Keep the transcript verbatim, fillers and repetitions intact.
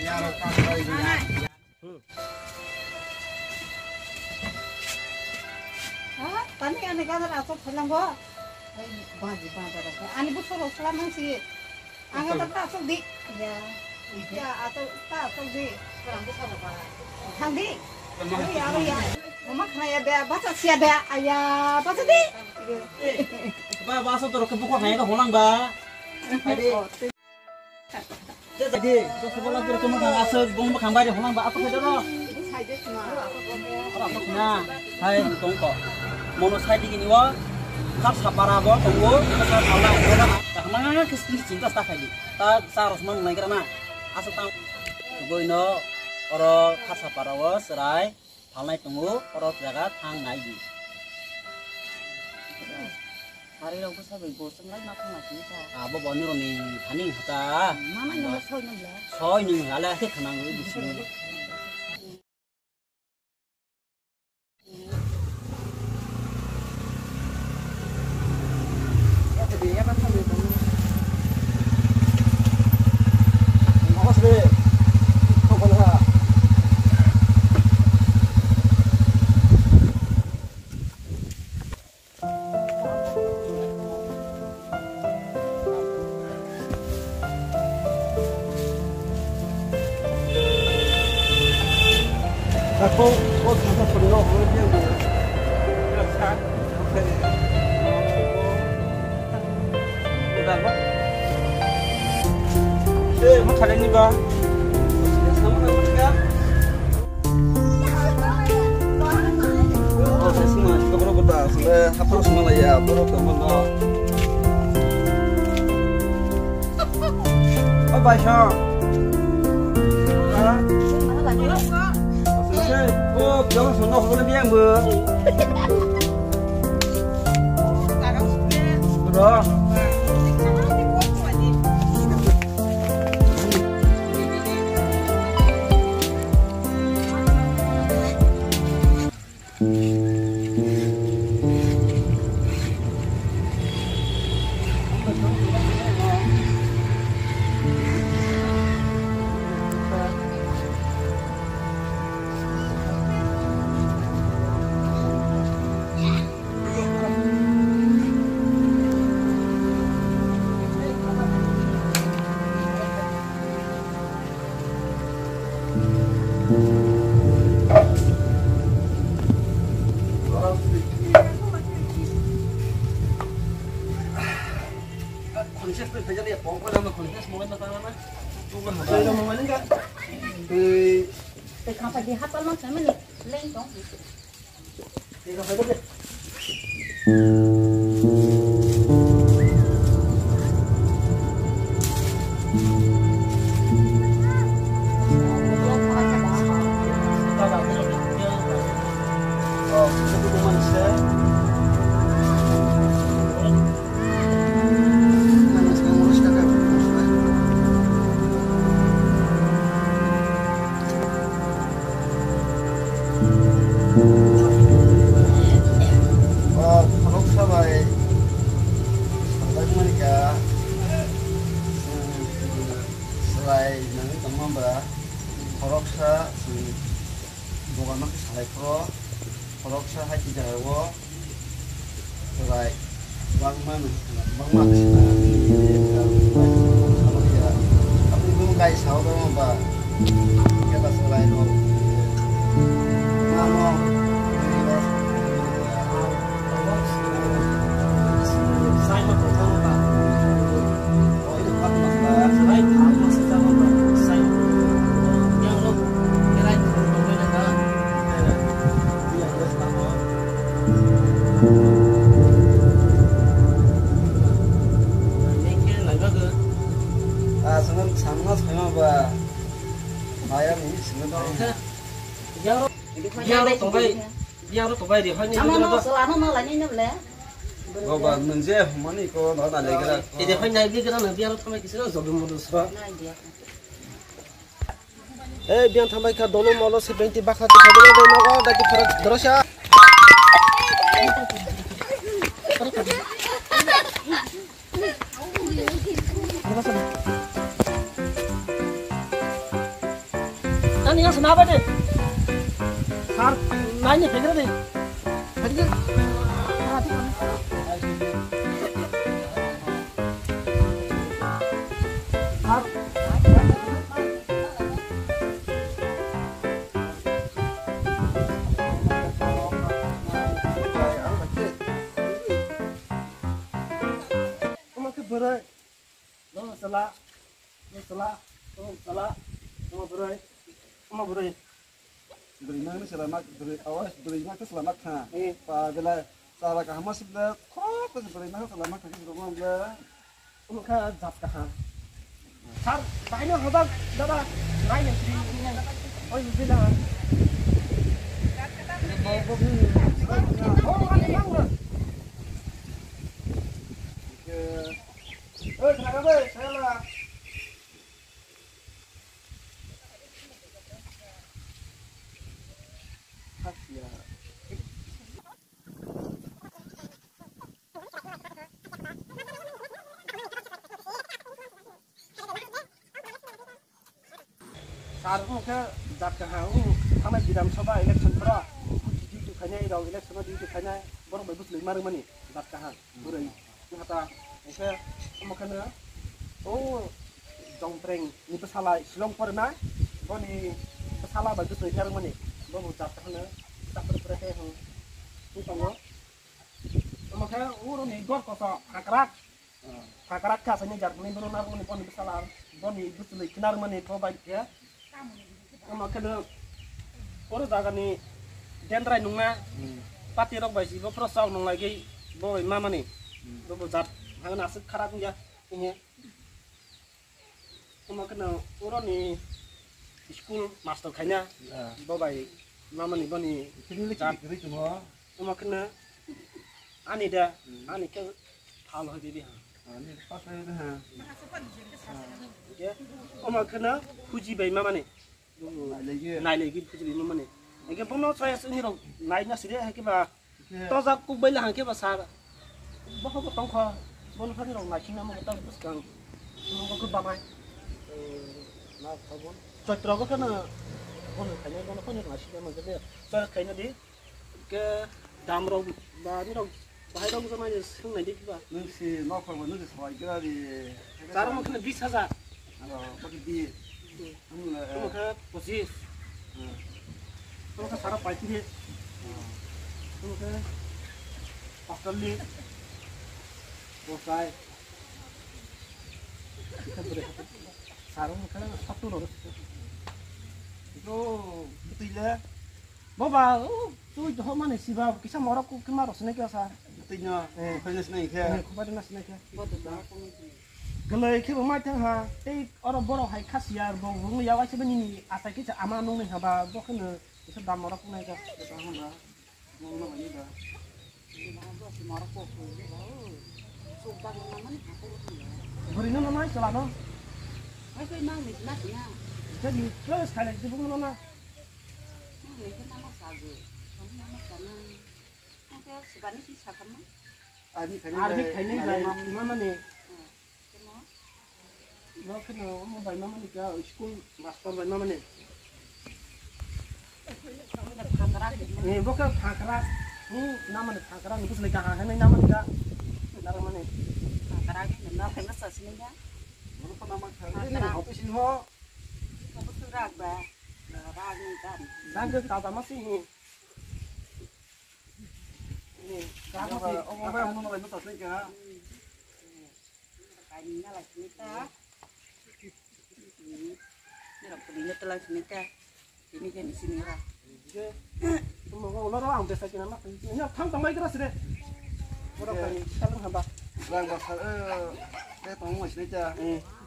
Tani ane kadar asal pulang gua, baju baju ada. Ane bu soro selama sih, angkat tak asal di, ya, ya asal tak asal di, sekarang bu soro apa? Tadi, ya ya, mama kaya be, baca siapa be, ayah baca di. Ba baso to ke buku kaya ke holang ba. Ade. Jadi, so sekolah tu kamu kan asal bung makan bayar holang ba apa ke doro? Apa kena? Hai tongko. Mono side gini wa khas sapara bo tunggu kita kan Allah ora tak mana kesini cinta tak lagi tak sarus mang naik karena asal tang tunggu ino oro khas sapara wa serai palai tunggu oro jaga tang naik hari lo bisa bosan lagi nak lagi ah bo boni roni paning hata mana ino soy nih lah soy nih ala ke kenang di sini Aku, aku bisa perlu orang yang berasal, udah apa? Eh, macam ni ba? Sama sama juga. Oh, saya semua kita perlu berdas. Saya hafal semua lah ya, perlu kemana? Apa sih? Ah? Oh, jangan sono boleh biang bu. Bro. Konses tu saja dia pokok nama konses mau mana mana. Bukan ada mau mana enggak? Eh, eh kenapa dia hafal macam ni? Lain dong. Ini apa tu? Oh, itu tu manusia. Selain nanti teman bah, koroksa si bukan mak salai pro, koroksa hati jawa, selain bang man, bang mak sih sama dia, tapi belum kaya sahur teman bah, kita selain lo, mana sangat sama bah, ayam ini sebenarnya. Jauh, Jauh tobai, jauh tobai dia hanya sama no selama no lagi ni boleh. Oh bah, menjeh mana iko dah lagi kan? Ini hanya lagi kan nanti jauh tobai kisah zoom modus bah. Eh, biar tobai kah dulu malu sebentar bakal tu sahaja dah naga dah kita terus ya. Kan ingat kenapa deh? Sar, nanya kira deh. Tadi kan. Sar. Kamu ke berai. Lo salah, lo salah, lo salah, lo berai, lo berai. Beri mana selamat beri awas beri mana selamat ha. Eh, pa bila salah kah masih bila kok tu beri mana selamat kah kita rumah bila. Kamu kan zat kah? Sar, pakai apa bang? Dah lain yang sini ini. Oh ini bilang. Oh ada yang mana? Eh, kenapa be? Saya lah. Ya. Sekarang ke zat kah? Kami di dalam coba election pro. Di itu kanya itu election di itu kanya baru bagus lima ribu ni zat kah? Burai. Ini kata, saya kamu kena. Oh, jongtreng ni pesalah silong pernah. Kau ni pesalah bagus lima ribu ni. Baru zat kah? Tak berpercaya hang. Ini kamu. Kamu kaya urun ni gor kosa hakarak. Hakarak kasanya jar ni baru nak ni pon bersalah. Pon ni betul kinar mana kau baik ya. Kamu kena urut agar ni dendrai nunga. Pati rok baik sih. Baru prosau nung lagi. Boy mama ni. Baru zat hang nasib karak ni ya. Ini. Kamu kena urun ni school master kayaknya. Baru baik. Mama ni bani Zat kiri cuma. Kamu kena ani dah, ani ke halau jadi ha. Ini pas saya ha. Ya, kamu kena puji bayi mama ni. Lagi. Naik lagi puji bayi mama ni. Ege bono saya sini lo naiknya sini ha kita. Toza ku bayi lah kita sar. Bahu ko tongkha bono kan lo naik nama kita terus kang. Bono ko bamai. Nah, sabun. Cocok ko kena bono kayaknya bono kan lo naik nama kita. Soal kayaknya di ke damro bari lo bahaya dong sama aja seng naik kita. Nung si nopal mana si sawai kira di. Sekarang mungkin bisa saja. Kalau bagi di. Kamu ke posisi. Kamu ke sarap pasti deh. Kamu ke pasal ni. Bosai. Kita boleh. Sarung ke satu lor. Itu betul lah. Bapa, tu jauh mana sih bapa? Kisah morok ku kemana sini ke asal? Betulnya, eh, kau jenis ni ke? Kau pada nasi ni ke? Kalau kita bermain ha, eh orang bodoh hai kasiar, boh, bunga ya wajib ni asal kita aman nung ni haba, boh kena kita dah morok ku ni ke? Kita hamba, mau nak ni dah. Beri nama mana selama? Ay, kay mang mit nat niya. Jadi terus kali itu bunga nama. Mang mit nama sagu. Kamu nama sana. Nanti sebani sih sakam. Adi kayaknya. Arbi kayaknya dari mana ni? Semua. Boh kena mau dari mana ni ke? School master dari mana ni? Kamu dah pangkaran. Ni boh ke pangkaran. Ni nama ni pangkaran. Ni kusulit kah? Ni nama ni ke? Nama mana? Pangkaran ni nama kena sasini ya. Mana pun nama kau ni, apa sih ho? Kamu tu rag ba. Rag ni kan. Dan ke kata masih ni. Ni kata masih. Oh, apa yang mau nak nak tak ke? Kayaknya lah sini ta. Ini rak punya telah sini ta. Ini kan di sini lah. Semua orang orang biasa kena mak. Ini thang thang lagi keras deh. Orang kan salam hamba. Lang bahasa eh, saya tahu macam ni je. Eh,